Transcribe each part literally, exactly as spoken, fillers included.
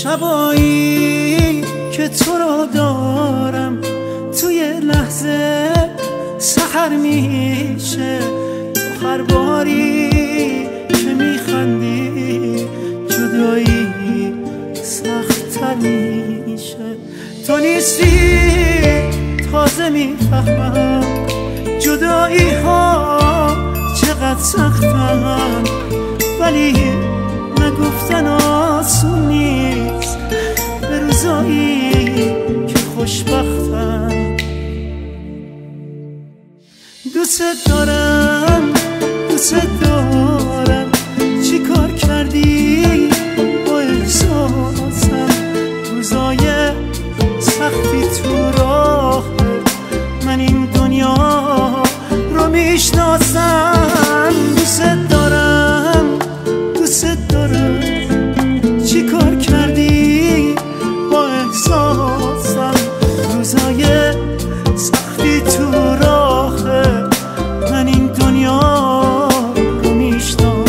شبایی که تو رو دارم توی لحظه سحر میشه. تو هر باری که میخندی جدایی سخت‌تر میشه. تو نیستی تازه میفهمم جدایی ها چقدر سختن، ولی نگفتن آسون نیست به روزایی که خوشبختم. دوست دارم دوست دارم چی کار کردی با احساسم، روزای سختی تو راه من این دنیا رو میشناسم. دوست دارم دوست دارم چی کار کردی با احساسم، روزای سختی تو راه من این دنیا رو میشناسم.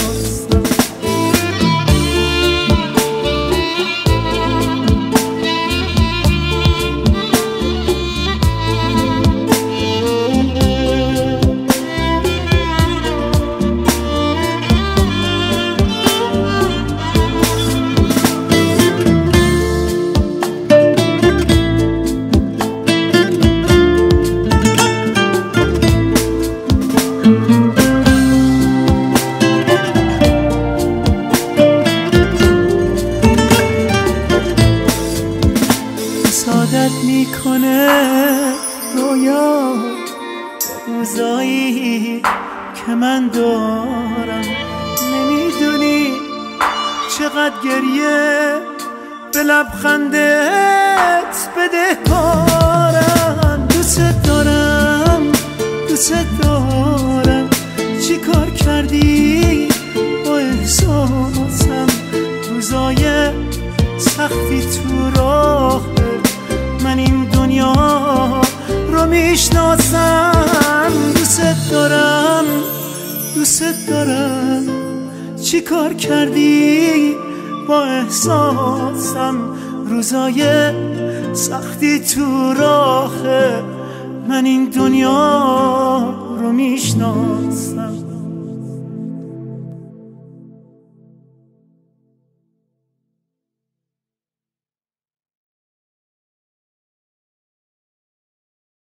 سادت میکنه رویا روزایی که من دارم. نمیدونی چقدر گریه به لبخندت بدهکارم. دوست دارم دوست دارم چی کار کردی با احساسم، روزای سختی تو راه من این دنیا رو میشناسم. دوست دارم دوست دارم چی کار کردی با احساسم، روزای سختی تو راه من این دنیا رو میشناسم.